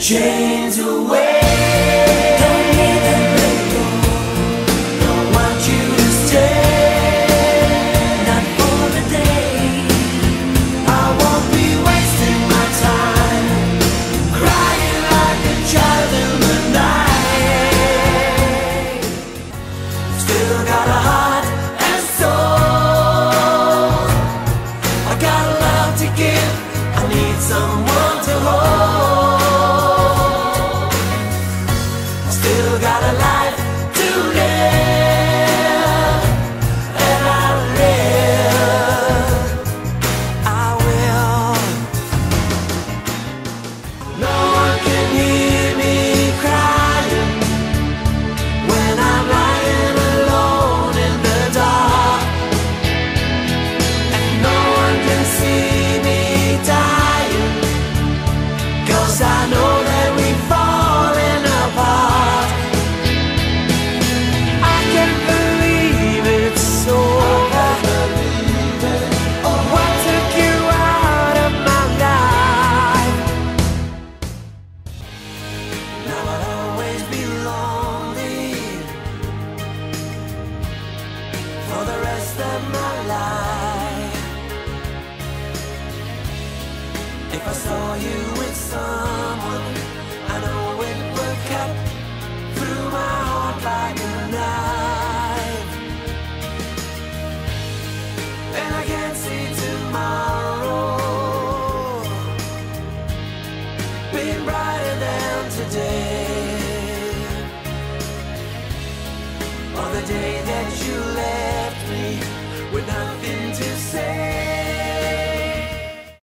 chains away. Don't need them let go. Don't want you to stay. Not for a day. I won't be wasting my time crying like a child in the night. Still got a heart and soul. I got love to give. I need someone to hold. Still got a life to live, and I'll live. I will. No one can hear me crying when I'm lying alone in the dark, and no one can see me dying, 'cause I know that we've fallen apart. I can't believe it's over. What took you out of my life? Now I'll always be lonely for the rest of my life. If I saw you with someone, I know it would cut through my heart like a knife. And I can't see tomorrow being brighter than today, or the day that